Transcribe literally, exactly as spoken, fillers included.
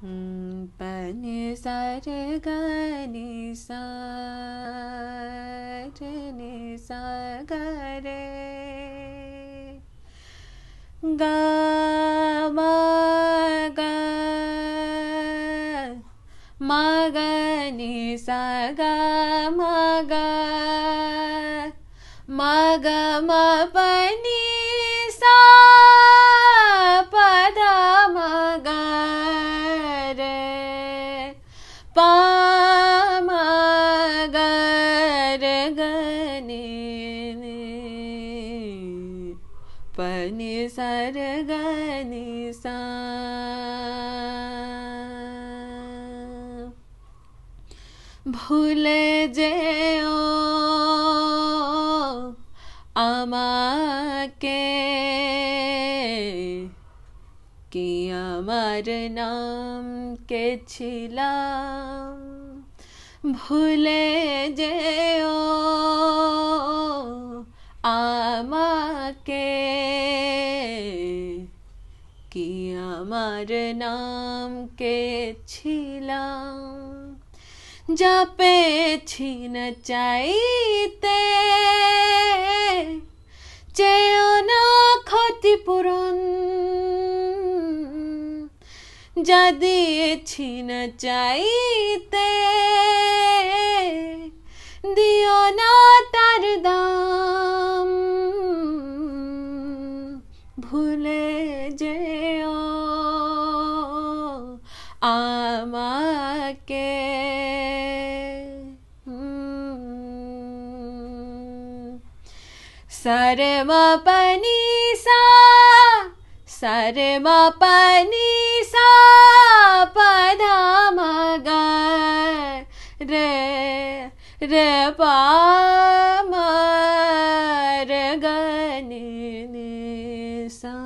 पनि सा रे ग नि सा रे नि सा ग रे ग म ग म ग नि सा ग म ग म ग म पनि सा प ध म ग रे प म ग रे ग नि प नि सा रे ग नि सा भूले जेओ আমাকে কি আমার নাম কে ছিলাম ভুলে যেও আমাকে কি আমার নাম কে ছিলাম যা পেয়েছি না চাইতে চেয়েও না ক্ষতিপূরণ যা দিয়েছি না চাইতে দিও না তার দাম ভুলে যেও আমাকে सा रे म प नि सा सा रे म प नि सा प ध म ग रे रे प म रे ग नि नि सा